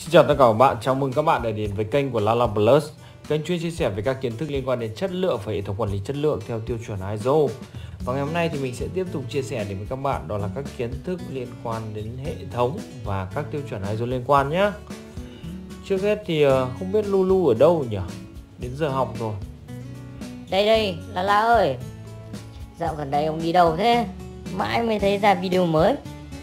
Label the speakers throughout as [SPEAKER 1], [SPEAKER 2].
[SPEAKER 1] Xin chào tất cả các bạn, chào mừng các bạn đã đến với kênh của Lala Plus, kênh chuyên chia sẻ về các kiến thức liên quan đến chất lượng và hệ thống quản lý chất lượng theo tiêu chuẩn ISO. Và ngày hôm nay thì mình sẽ tiếp tục chia sẻ đến với các bạn đó là các kiến thức liên quan đến hệ thống và các tiêu chuẩn ISO liên quan nhé. Trước hết thì không biết Lulu ở đâu nhỉ? Đến giờ học rồi.
[SPEAKER 2] Đây, Lala ơi. Dạo gần đây ông đi đâu thế? Mãi mới thấy ra video mới.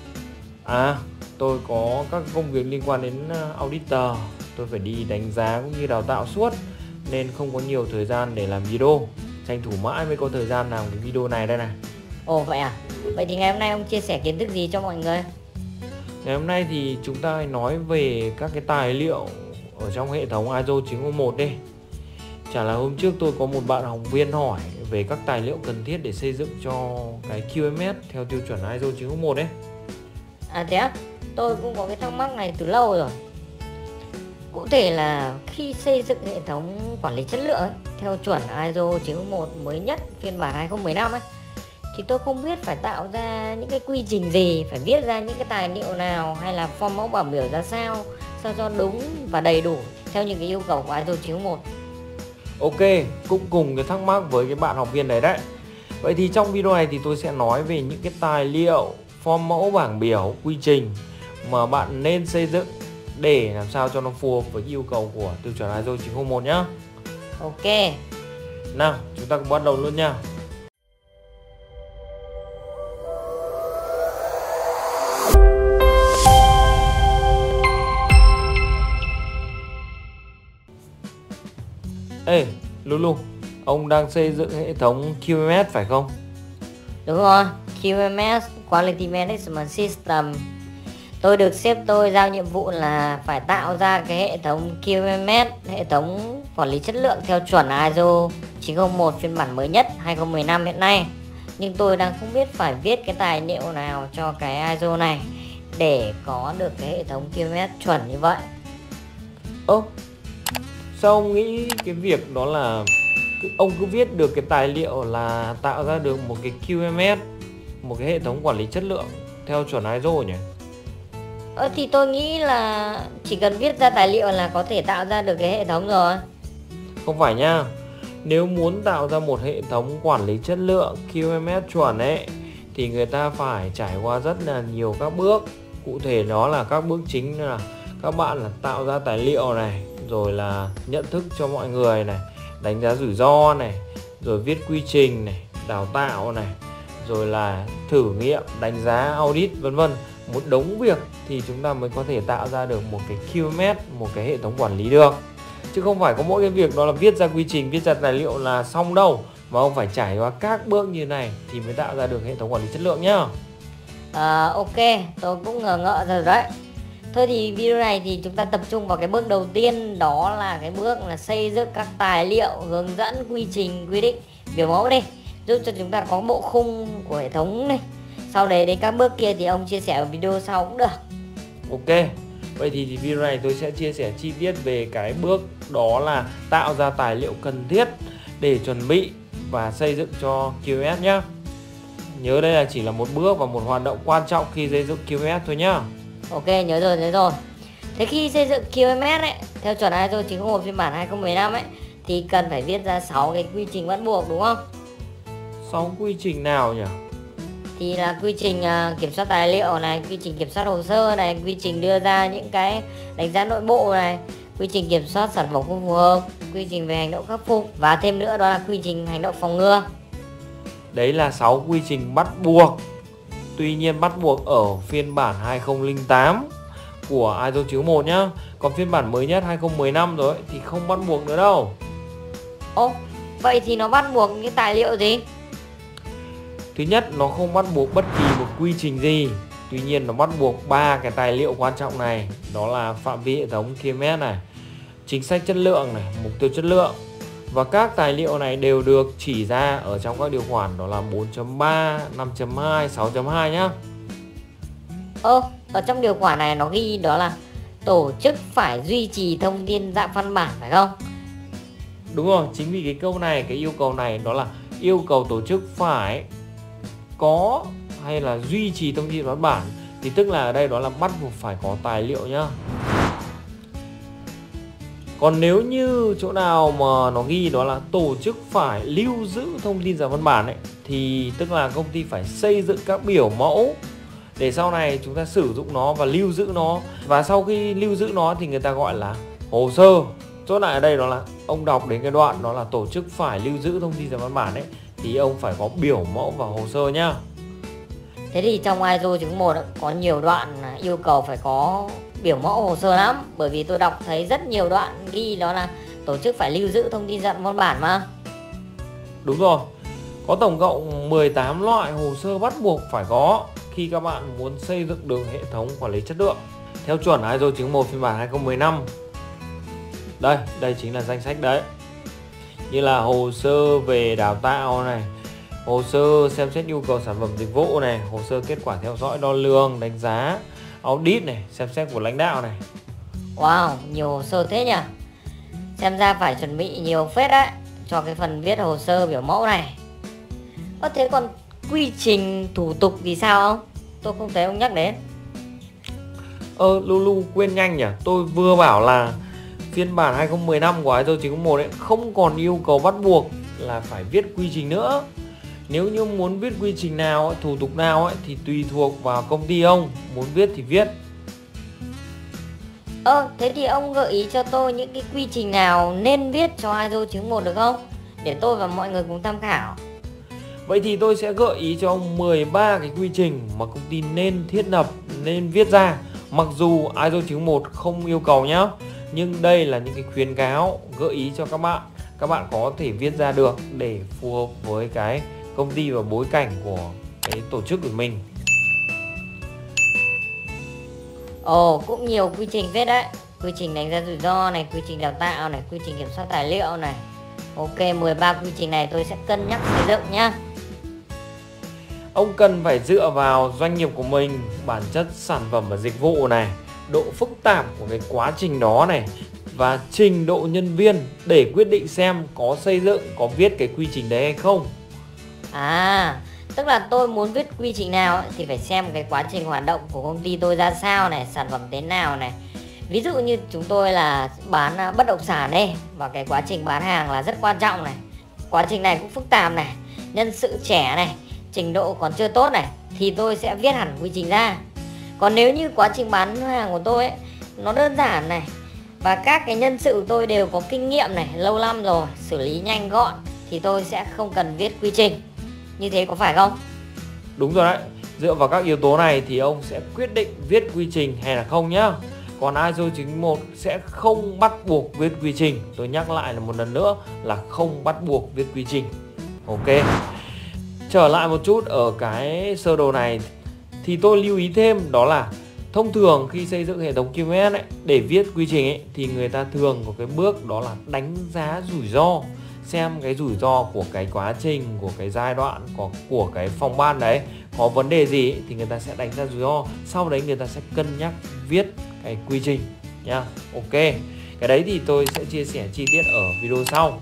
[SPEAKER 1] Tôi có các công việc liên quan đến auditor. Tôi phải đi đánh giá cũng như đào tạo suốt, nên không có nhiều thời gian để làm video. Tranh thủ mãi mới có thời gian làm cái video này đây này.
[SPEAKER 2] Ồ vậy à? Vậy thì ngày hôm nay ông chia sẻ kiến thức gì cho mọi người?
[SPEAKER 1] Ngày hôm nay thì chúng ta nói về các cái tài liệu ở trong hệ thống ISO 9001 đi. Chả là hôm trước tôi có một bạn học viên hỏi về các tài liệu cần thiết để xây dựng cho cái QMS theo tiêu chuẩn ISO 9001 đấy.
[SPEAKER 2] À thế á? Tôi cũng có cái thắc mắc này từ lâu rồi. Cụ thể là khi xây dựng hệ thống quản lý chất lượng ấy, theo chuẩn ISO 9001 mới nhất phiên bản 2015 ấy, thì tôi không biết phải tạo ra những cái quy trình gì, phải viết ra những cái tài liệu nào hay là form mẫu bảng biểu ra sao cho đúng và đầy đủ theo những cái yêu cầu của ISO 9001.
[SPEAKER 1] Ok, cũng cùng cái thắc mắc với cái bạn học viên đấy đấy. Vậy thì trong video này thì tôi sẽ nói về những cái tài liệu, form mẫu bảng biểu, quy trình mà bạn nên xây dựng để làm sao cho nó phù hợp với yêu cầu của tiêu chuẩn ISO 9001 nhá.
[SPEAKER 2] Ok.
[SPEAKER 1] Nào, chúng ta cùng bắt đầu luôn nha. Ê, Lulu, ông đang xây dựng hệ thống QMS phải không?
[SPEAKER 2] Đúng rồi, QMS Quality Management System. Tôi được sếp tôi giao nhiệm vụ là phải tạo ra cái hệ thống QMS, hệ thống quản lý chất lượng theo chuẩn ISO 901 phiên bản mới nhất 2015 hiện nay. Nhưng tôi đang không biết phải viết cái tài liệu nào cho cái ISO này để có được cái hệ thống QMS chuẩn như vậy.
[SPEAKER 1] Sao ông nghĩ cái việc đó là ông cứ viết được cái tài liệu là tạo ra được một cái QMS, một cái hệ thống quản lý chất lượng theo chuẩn ISO nhỉ?
[SPEAKER 2] Thì tôi nghĩ là chỉ cần viết ra tài liệu là có thể tạo ra được cái hệ thống rồi.
[SPEAKER 1] Không phải nha. Nếu muốn tạo ra một hệ thống quản lý chất lượng QMS chuẩn ấy thì người ta phải trải qua rất là nhiều các bước. Cụ thể đó là các bước chính là các bạn là tạo ra tài liệu này, rồi là nhận thức cho mọi người này, đánh giá rủi ro này, rồi viết quy trình này, đào tạo này, rồi là thử nghiệm, đánh giá, audit vân vân. Một đống việc thì chúng ta mới có thể tạo ra được một cái QMS, một cái hệ thống quản lý được. Chứ không phải có mỗi cái việc đó là viết ra quy trình, viết ra tài liệu là xong đâu, mà ông phải trải qua các bước như này thì mới tạo ra được hệ thống quản lý chất lượng nhá.
[SPEAKER 2] Ok, tôi cũng ngờ ngợ rồi đấy. Thôi thì video này thì chúng ta tập trung vào cái bước đầu tiên, đó là cái bước là xây dựng các tài liệu, hướng dẫn, quy trình, quy định, biểu mẫu đi, giúp cho chúng ta có bộ khung của hệ thống này. Sau đấy đến các bước kia thì ông chia sẻ ở video sau cũng được.
[SPEAKER 1] Ok, vậy thì video này tôi sẽ chia sẻ chi tiết về cái bước đó là tạo ra tài liệu cần thiết để chuẩn bị và xây dựng cho QMS nhé. Nhớ đây là chỉ là một bước và một hoạt động quan trọng khi xây dựng QMS thôi nhá.
[SPEAKER 2] Ok, nhớ rồi. Thế khi xây dựng QMS ấy, theo chuẩn ISO 901 phiên bản 2015 ấy, thì cần phải viết ra 6 cái quy trình bắt buộc đúng không?
[SPEAKER 1] 6 quy trình nào nhỉ?
[SPEAKER 2] Thì là quy trình kiểm soát tài liệu này, quy trình kiểm soát hồ sơ này, quy trình đưa ra những cái đánh giá nội bộ này, quy trình kiểm soát sản phẩm không phù hợp, quy trình về hành động khắc phục, và thêm nữa đó là quy trình hành động phòng ngừa.
[SPEAKER 1] Đấy là 6 quy trình bắt buộc. Tuy nhiên bắt buộc ở phiên bản 2008 của ISO 91 nhá. Còn phiên bản mới nhất 2015 rồi thì không bắt buộc nữa đâu.
[SPEAKER 2] Vậy thì nó bắt buộc những cái tài liệu gì?
[SPEAKER 1] Thứ nhất, nó không bắt buộc bất kỳ một quy trình gì. Tuy nhiên nó bắt buộc 3 cái tài liệu quan trọng này. Đó là phạm vi hệ thống QMS này, chính sách chất lượng này, mục tiêu chất lượng. Và các tài liệu này đều được chỉ ra ở trong các điều khoản đó là 4.3, 5.2, 6.2 nhá.
[SPEAKER 2] Ở trong điều khoản này nó ghi đó là tổ chức phải duy trì thông tin dạng văn bản phải không?
[SPEAKER 1] Đúng rồi, chính vì cái câu này, cái yêu cầu này đó là yêu cầu tổ chức phải có hay là duy trì thông tin văn bản, thì tức là ở đây đó là bắt buộc phải có tài liệu nhá. Còn nếu như chỗ nào mà nó ghi đó là tổ chức phải lưu giữ thông tin ra văn bản ấy, thì tức là công ty phải xây dựng các biểu mẫu để sau này chúng ta sử dụng nó và lưu giữ nó. Và sau khi lưu giữ nó thì người ta gọi là hồ sơ. Chốt lại ở đây đó là ông đọc đến cái đoạn đó là tổ chức phải lưu giữ thông tin ra văn bản ấy, thì ông phải có biểu mẫu và hồ sơ nhá.
[SPEAKER 2] Thế thì trong ISO chứng 1 có nhiều đoạn yêu cầu phải có biểu mẫu hồ sơ lắm. Bởi vì tôi đọc thấy rất nhiều đoạn ghi đó là tổ chức phải lưu giữ thông tin dạng văn bản mà.
[SPEAKER 1] Đúng rồi. Có tổng cộng 18 loại hồ sơ bắt buộc phải có khi các bạn muốn xây dựng được hệ thống quản lý chất lượng theo chuẩn ISO chứng 1 phiên bản 2015. Đây chính là danh sách đấy. Như là hồ sơ về đào tạo này, hồ sơ xem xét nhu cầu sản phẩm dịch vụ này, hồ sơ kết quả theo dõi đo lường, đánh giá, audit này, xem xét của lãnh đạo này.
[SPEAKER 2] Wow, nhiều hồ sơ thế nhỉ. Xem ra phải chuẩn bị nhiều phết đấy cho cái phần viết hồ sơ biểu mẫu này. Thế còn quy trình thủ tục thì sao không? Tôi không thấy ông nhắc đến.
[SPEAKER 1] Lulu quên nhanh nhỉ. Tôi vừa bảo là phiên bản 2015 của ISO 9001 ấy không còn yêu cầu bắt buộc là phải viết quy trình nữa. Nếu như muốn viết quy trình nào, thủ tục nào thì tùy thuộc vào công ty ông, muốn viết thì viết.
[SPEAKER 2] Thế thì ông gợi ý cho tôi những cái quy trình nào nên viết cho ISO chứng 1 được không? Để tôi và mọi người cùng tham khảo.
[SPEAKER 1] Vậy thì tôi sẽ gợi ý cho ông 13 cái quy trình mà công ty nên thiết lập, nên viết ra. Mặc dù ISO 91 không yêu cầu nhá, nhưng đây là những cái khuyến cáo gợi ý cho các bạn. Các bạn có thể viết ra được để phù hợp với cái công ty và bối cảnh của cái tổ chức của mình.
[SPEAKER 2] Cũng nhiều quy trình viết đấy. Quy trình đánh giá rủi ro này, quy trình đào tạo này, quy trình kiểm soát tài liệu này. Ok, 13 quy trình này tôi sẽ cân nhắc xây dựng nhá.
[SPEAKER 1] Ông cần phải dựa vào doanh nghiệp của mình, bản chất sản phẩm và dịch vụ này, độ phức tạp của cái quá trình đó này, và trình độ nhân viên để quyết định xem có xây dựng, có viết cái quy trình đấy hay không.
[SPEAKER 2] Tức là tôi muốn viết quy trình nào thì phải xem cái quá trình hoạt động của công ty tôi ra sao này, sản phẩm thế nào này. Ví dụ như chúng tôi là bán bất động sản đây, và cái quá trình bán hàng là rất quan trọng này. Quá trình này cũng phức tạp này, nhân sự trẻ này, trình độ còn chưa tốt này, thì tôi sẽ viết hẳn quy trình ra. Còn nếu như quá trình bán hàng của tôi nó đơn giản này, và các cái nhân sự của tôi đều có kinh nghiệm này, lâu năm rồi, xử lý nhanh gọn, thì tôi sẽ không cần viết quy trình. Như thế có phải không?
[SPEAKER 1] Đúng rồi đấy. Dựa vào các yếu tố này thì ông sẽ quyết định viết quy trình hay là không nhá. Còn ISO 91 sẽ không bắt buộc viết quy trình. Tôi nhắc lại là một lần nữa là không bắt buộc viết quy trình. Ok. Trở lại một chút ở cái sơ đồ này thì tôi lưu ý thêm đó là thông thường khi xây dựng hệ thống QMS để viết quy trình thì người ta thường có cái bước đó là đánh giá rủi ro, xem cái rủi ro của cái quá trình, của cái giai đoạn, của cái phòng ban đấy có vấn đề gì thì người ta sẽ đánh giá rủi ro. Sau đấy người ta sẽ cân nhắc viết cái quy trình nha. Ok, cái đấy thì tôi sẽ chia sẻ chi tiết ở video sau.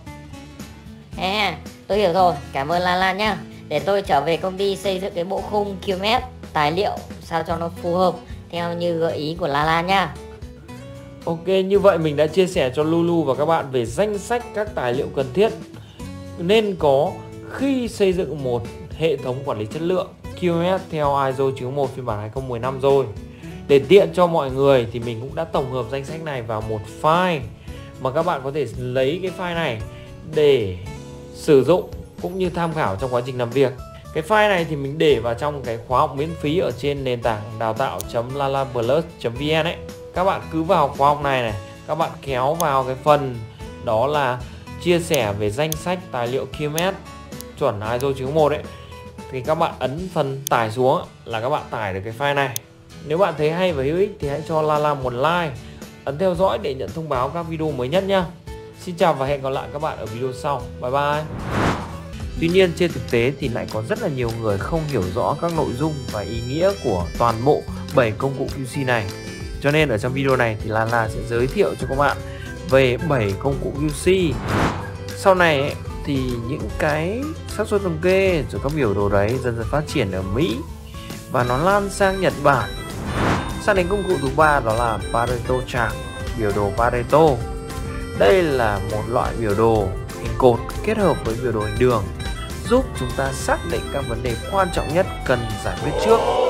[SPEAKER 2] Tôi hiểu rồi, cảm ơn Lan Lan nhá. Để tôi trở về công ty xây dựng cái bộ khung QMS tài liệu sao cho nó phù hợp theo như gợi ý của Lan Lan nhá.
[SPEAKER 1] Ok, như vậy mình đã chia sẻ cho Lulu và các bạn về danh sách các tài liệu cần thiết nên có khi xây dựng một hệ thống quản lý chất lượng QMS theo ISO 91 phiên bản 2015 rồi. Để tiện cho mọi người thì mình cũng đã tổng hợp danh sách này vào một file mà các bạn có thể lấy cái file này để sử dụng cũng như tham khảo trong quá trình làm việc. Cái file này thì mình để vào trong cái khóa học miễn phí ở trên nền tảng đào tạo.lalaplus.vn ấy. Các bạn cứ vào khóa học này, các bạn kéo vào cái phần đó là chia sẻ về danh sách tài liệu QMS chuẩn ISO 91 ấy, thì các bạn ấn phần tải xuống là các bạn tải được cái file này. Nếu bạn thấy hay và hữu ích thì hãy cho Lala một like, ấn theo dõi để nhận thông báo các video mới nhất nhá. Xin chào và hẹn gặp lại các bạn ở video sau. Bye bye. Tuy nhiên trên thực tế thì lại có rất là nhiều người không hiểu rõ các nội dung và ý nghĩa của toàn bộ 7 công cụ QC này. Cho nên ở trong video này thì Lala sẽ giới thiệu cho các bạn về 7 công cụ QC. Sau này ấy, thì những cái xác suất thống kê rồi các biểu đồ đấy dần dần phát triển ở Mỹ và nó lan sang Nhật Bản. Sang đến công cụ thứ ba đó là Pareto chart, biểu đồ Pareto. Đây là một loại biểu đồ hình cột kết hợp với biểu đồ hình đường, giúp chúng ta xác định các vấn đề quan trọng nhất cần giải quyết trước